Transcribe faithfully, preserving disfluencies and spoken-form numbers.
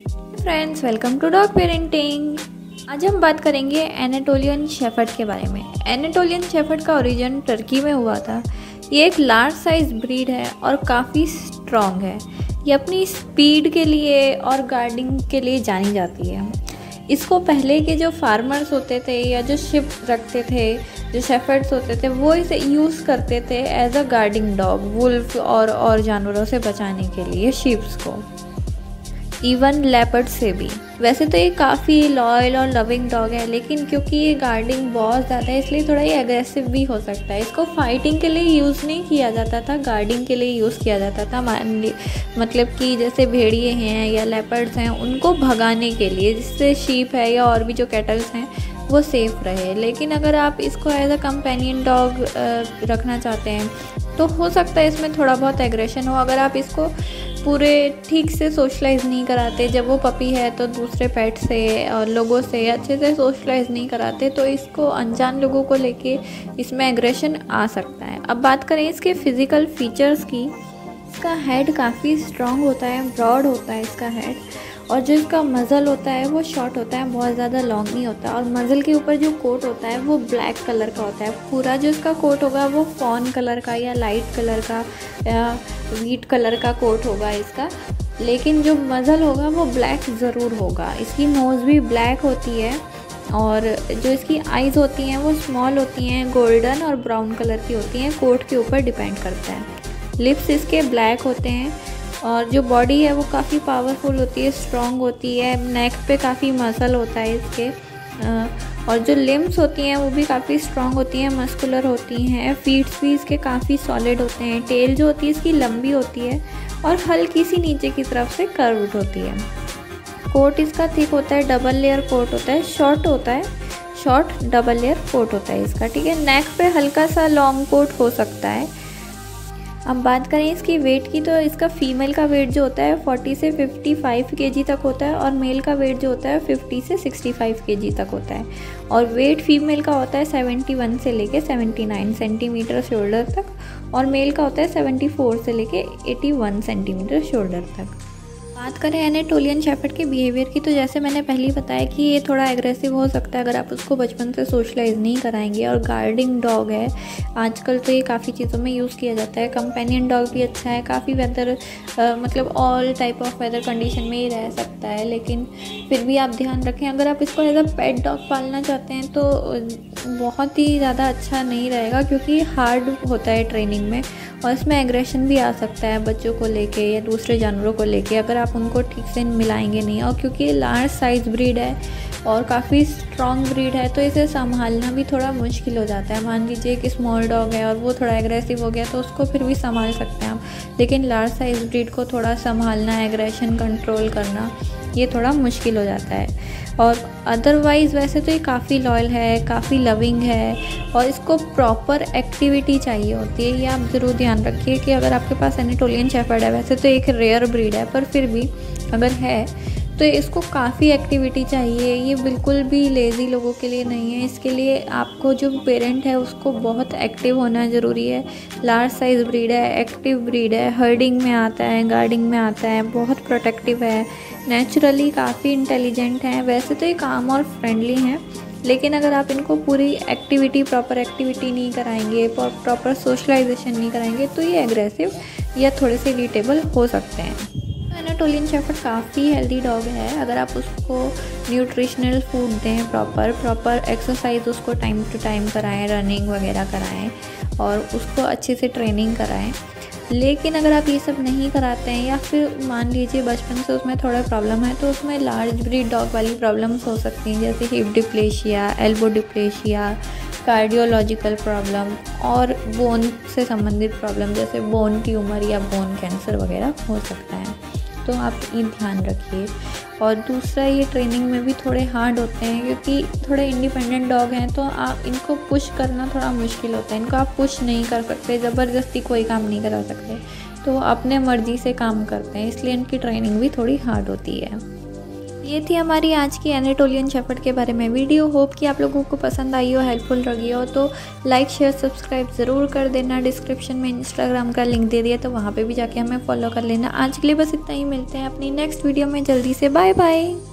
Friends, welcome to dog parenting. आज हम बात करेंगे एनाटोलियन शेफर्ड के बारे में। एनाटोलियन शेफर्ड का ओरिजिन टर्की में हुआ था। ये एक लार्ज साइज ब्रीड है और काफ़ी स्ट्रॉन्ग है। ये अपनी स्पीड के लिए और गार्डिंग के लिए जानी जाती है। इसको पहले के जो फार्मर्स होते थे या जो शिप रखते थे, जो शेफर्ड्स होते थे, वो इसे यूज़ करते थे as a guarding dog, wolf और और जानवरों से बचाने के लिए शीप्स को, इवन लेपर्ड से भी। वैसे तो ये काफ़ी लॉयल और लविंग डॉग है, लेकिन क्योंकि ये गार्डिंग बहुत ज़्यादा है इसलिए थोड़ा ये एग्रेसिव भी हो सकता है। इसको फाइटिंग के लिए यूज़ नहीं किया जाता था, गार्डिंग के लिए यूज़ किया जाता था। मान ली मतलब कि जैसे भेड़िए हैं या लेपर्ड्स हैं, उनको भगाने के लिए, जिससे शीप है या और भी जो कैटल्स हैं वो सेफ़ रहे। लेकिन अगर आप इसको एज अ कंपेनियन डॉग रखना चाहते हैं तो हो सकता है इसमें थोड़ा बहुत एग्रेशन हो। अगर आप इसको पूरे ठीक से सोशलाइज़ नहीं कराते, जब वो पपी है तो दूसरे पेट से और लोगों से अच्छे से सोशलाइज़ नहीं कराते, तो इसको अनजान लोगों को लेके इसमें एग्रेशन आ सकता है। अब बात करें इसके फ़िज़िकल फीचर्स की। इसका हेड काफ़ी स्ट्रॉन्ग होता है, ब्रॉड होता है इसका हेड, और जो इसका मज़ल होता है वो शॉर्ट होता है, बहुत ज़्यादा लॉन्ग नहीं होता। और मज़ल के ऊपर जो कोट होता है वो ब्लैक कलर का होता है। पूरा जो इसका कोट होगा वो फॉन कलर का या लाइट कलर का या व्हीट कलर का कोट होगा इसका, लेकिन जो मज़ल होगा वो ब्लैक ज़रूर होगा। इसकी नोज़ भी ब्लैक होती है और जो इसकी आइज़ होती हैं वो स्मॉल होती हैं, गोल्डन और ब्राउन कलर की होती हैं, कोट के ऊपर डिपेंड करता है। लिप्स इसके ब्लैक होते हैं और जो बॉडी है वो काफ़ी पावरफुल होती है, स्ट्रॉन्ग होती है। नेक पे काफ़ी मसल होता है इसके, और जो लिम्स होती हैं वो भी काफ़ी स्ट्रॉन्ग होती हैं, मस्कुलर होती हैं। फीट्स भी इसके काफ़ी सॉलिड होते हैं। टेल जो होती है इसकी लंबी होती है और हल्की सी नीचे की तरफ से कर्व्ड होती है। कोट इसका थिक होता है, डबल लेयर कोट होता है, शॉर्ट होता है, शॉर्ट डबल लेयर कोट होता है इसका, ठीक है। नेक पे हल्का सा लॉन्ग कोट हो सकता है। अब बात करें इसकी वेट की, तो इसका फीमेल का वेट जो होता है चालीस से पचपन केजी तक होता है और मेल का वेट जो होता है पचास से पैंसठ केजी तक होता है। और वेट फीमेल का होता है इकहत्तर से लेके उन्यासी सेंटीमीटर शोल्डर तक, और मेल का होता है चौहत्तर से लेके इक्यासी सेंटीमीटर शोल्डर तक। बात करें एनाटोलियन शेफर्ड के बिहेवियर की, तो जैसे मैंने पहले ही बताया कि ये थोड़ा एग्रेसिव हो सकता है अगर आप उसको बचपन से सोशलाइज नहीं कराएंगे। और गार्डिंग डॉग है, आजकल तो ये काफ़ी चीज़ों में यूज़ किया जाता है। कंपेनियन डॉग भी अच्छा है, काफ़ी वेदर मतलब all type of weather condition में ही रह सकता है, लेकिन फिर भी आप ध्यान रखें। अगर आप इसको एज अ पेट डॉग पालना चाहते हैं तो बहुत ही ज़्यादा अच्छा नहीं रहेगा, क्योंकि हार्ड होता है ट्रेनिंग में और इसमें एग्रेशन भी आ सकता है बच्चों को लेके या दूसरे जानवरों को लेके, अगर आप उनको ठीक से मिलाएंगे नहीं। और क्योंकि ये लार्ज साइज ब्रीड है और काफ़ी स्ट्रॉन्ग ब्रीड है, तो इसे संभालना भी थोड़ा मुश्किल हो जाता है। मान लीजिए कि स्मॉल डॉग है और वो थोड़ा एग्रेसिव हो गया तो उसको फिर भी संभाल सकते हैं आप, लेकिन लार्ज साइज ब्रीड को थोड़ा संभालना, एग्रेशन कंट्रोल करना, ये थोड़ा मुश्किल हो जाता है। और अदरवाइज़ वैसे तो ये काफ़ी लॉयल है, काफ़ी लविंग है, और इसको प्रॉपर एक्टिविटी चाहिए होती है। ये आप ज़रूर ध्यान रखिए कि अगर आपके पास एनाटोलियन शेफर्ड है, वैसे तो एक रेयर ब्रीड है, पर फिर भी अगर है तो इसको काफ़ी एक्टिविटी चाहिए। ये बिल्कुल भी लेज़ी लोगों के लिए नहीं है। इसके लिए आपको जो पेरेंट है उसको बहुत एक्टिव होना ज़रूरी है। लार्ज साइज ब्रीड है, एक्टिव ब्रीड है, हर्डिंग में आता है, गार्डिंग में आता है, बहुत प्रोटेक्टिव है, नेचुरली काफ़ी इंटेलिजेंट है। वैसे तो ये काम और फ्रेंडली हैं, लेकिन अगर आप इनको पूरी एक्टिविटी, प्रॉपर एक्टिविटी नहीं कराएंगे, प्रॉपर सोशलाइजेशन नहीं कराएंगे, तो ये एग्रेसिव या थोड़े से इरिटेबल हो सकते हैं। एनाटोलियन शेफर्ड काफ़ी हेल्दी डॉग है। अगर आप उसको न्यूट्रिशनल फूड दें, प्रॉपर प्रॉपर एक्सरसाइज उसको टाइम टू टाइम कराएं, रनिंग वगैरह कराएं और उसको अच्छे से ट्रेनिंग कराएं। लेकिन अगर आप ये सब नहीं कराते हैं, या फिर मान लीजिए बचपन से उसमें थोड़ा प्रॉब्लम है, तो उसमें लार्ज ब्रीड डॉग वाली प्रॉब्लम्स हो सकती हैं, जैसे hip dysplasia, elbow dysplasia, cardiological problem और बोन से संबंधित प्रॉब्लम जैसे बोन ट्यूमर या बोन कैंसर वगैरह हो सकता है। तो आप ये ध्यान रखिए। और दूसरा, ये ट्रेनिंग में भी थोड़े हार्ड होते हैं, क्योंकि थोड़े इंडिपेंडेंट डॉग हैं, तो आप इनको पुश करना थोड़ा मुश्किल होता है। इनको आप पुश नहीं कर सकते, ज़बरदस्ती कोई काम नहीं करा सकते, तो वो अपने मर्ज़ी से काम करते हैं, इसलिए इनकी ट्रेनिंग भी थोड़ी हार्ड होती है। ये थी हमारी आज की एनाटोलियन शेफर्ड के बारे में वीडियो। होप कि आप लोगों को पसंद आई हो, हेल्पफुल लगी हो। तो लाइक शेयर सब्सक्राइब ज़रूर कर देना। डिस्क्रिप्शन में इंस्टाग्राम का लिंक दे दिया, तो वहाँ पे भी जाके हमें फॉलो कर लेना। आज के लिए बस इतना ही, मिलते हैं अपनी नेक्स्ट वीडियो में जल्दी से। Bye bye.